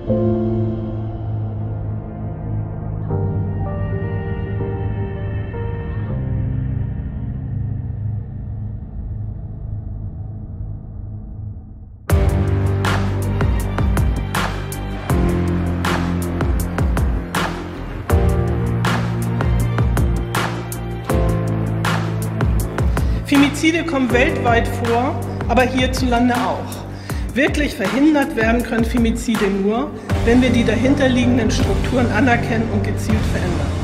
Femizide kommen weltweit vor, aber hierzulande auch. Wirklich verhindert werden können Femizide nur, wenn wir die dahinterliegenden Strukturen anerkennen und gezielt verändern.